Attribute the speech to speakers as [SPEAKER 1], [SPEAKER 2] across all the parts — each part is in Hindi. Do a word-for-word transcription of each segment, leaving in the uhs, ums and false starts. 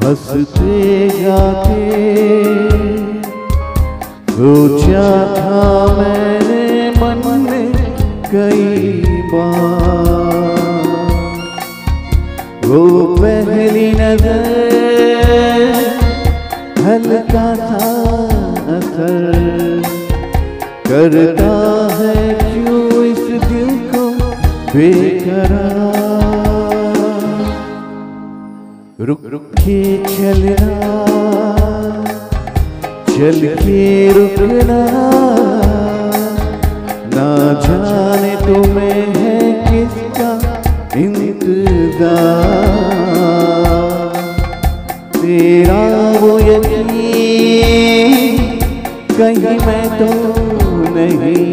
[SPEAKER 1] हंसते गाते सोचा था मैंने मन में कई बार, वो पहली नजर हल्का था असर करता है क्यों इस दिल को बेकरार। रुक रुक के चलना, चल के रुकना, ना जाने तुम्हें है किसका इंतजार। तेरा वो यकीन कहीं मैं तो नहीं,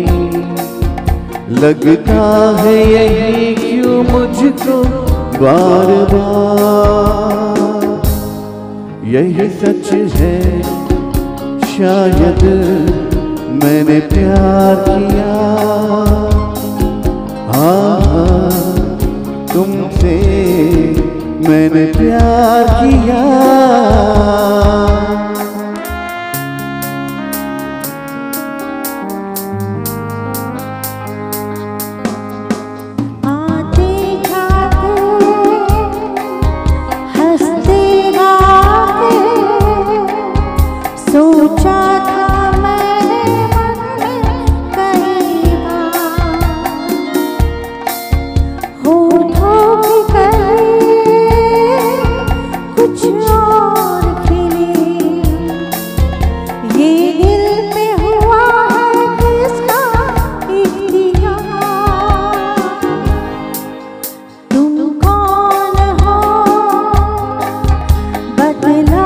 [SPEAKER 1] लगता है यही क्यों मुझको बार बार। यही सच है शायद मैंने प्यार किया, हाँ हाँ तुमसे मैंने प्यार किया।
[SPEAKER 2] सोचा था मैंने मन में कई बार, होठों की कली कुछ और खिली, ये दिल पे हुआ है किसका इख्तियार। तुम कौन हो बदला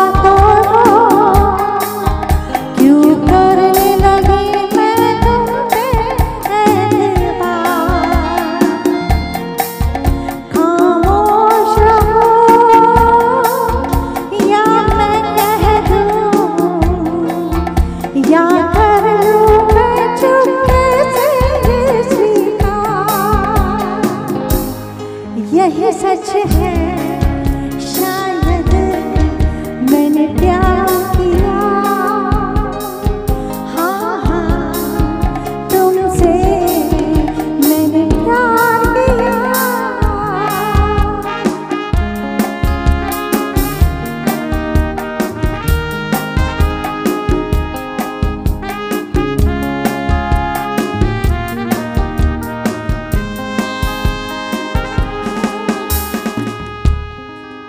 [SPEAKER 2] या कर लूं मैं चुपके से ये स्वीकार। यही सच है शायद मैंने प्यार किया, हाँ हाँ तुमसे मैंने प्यार किया।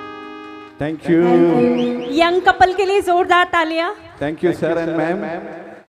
[SPEAKER 1] Thank you.
[SPEAKER 3] यंग कपल के लिए जोरदार तालियां।
[SPEAKER 1] Thank you sir and ma'am.